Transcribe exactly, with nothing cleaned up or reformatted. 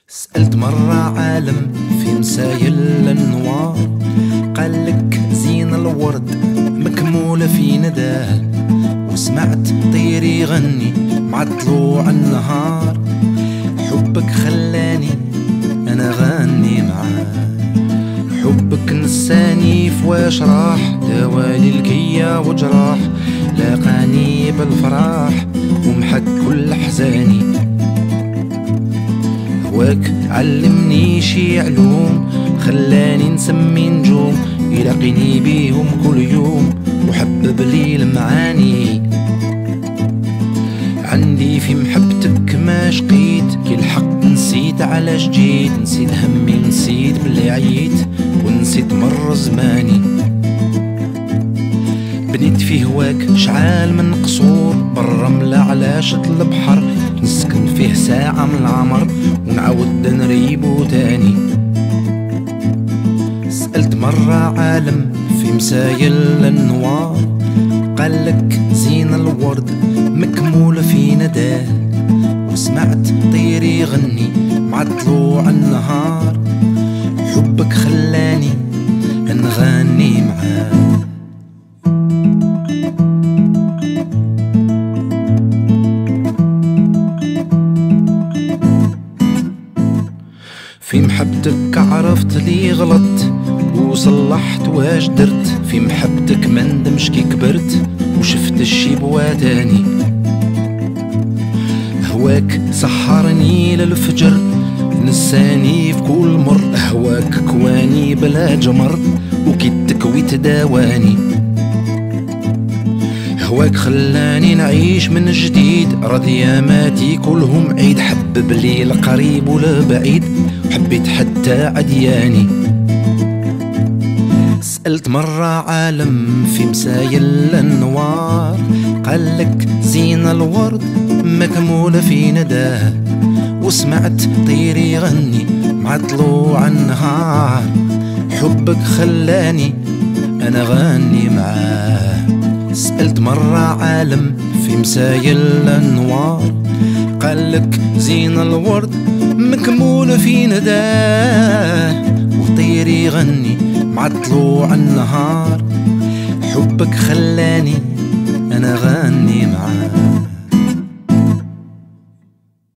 سألت مرة عالم في مسايل النوار، قالك زين الورد مكمولة في نداه، وسمعت طير يغني مع طلوع النهار. حبك خلاني أنا غني معاه، حبك نساني في واش راح، دوالي الكيا وجراح، لاقاني بالفراح ومحك كل حزاني. هواك علمني شي علوم، خلاني نسمي نجوم، يلاقيني بيهم كل يوم وحبب لي المعاني. عندي في محبتك ما شقيت، كي الحق نسيت علاش جيت، نسيت همي نسيت بلي عييت ونسيت مر زماني. بنيت في هواك شعال من قصور، بالرملة على شط البحر، نسكن فيه ساعة من العمر ونعاود نريبو تاني. سألت مرة عالم في مسايل النوار، قالك زين الورد مكمول في نداه، وسمعت طير يغني مع طلوع النهار. حبك خلاني نغني معاه. في محبتك عرفت لي غلطت وصلحت واش درت، في محبتك ما ندمش كي كبرت وشفت الشي بوا تاني. هواك سحرني للفجر، نساني في كل مر، هواك كواني بلا جمر وكي تكوي تداواني. هواك خلاني نعيش من جديد، رضياماتي كلهم عيد، حبب لي القريب والبعيد وحبيت حتى عدياني. سألت مرة عالم في مسايل النوار، قالك زين الورد مكمولة في نداه، وسمعت طير يغني مع طلوع النهار. حبك خلاني أنا غني معاه. سألت مرة عالم في مسايل النوار، قالك زين الورد مكمولة في نداه، وطير يغني مع طلوع النهار. حبك خلاني أنا غني معاه.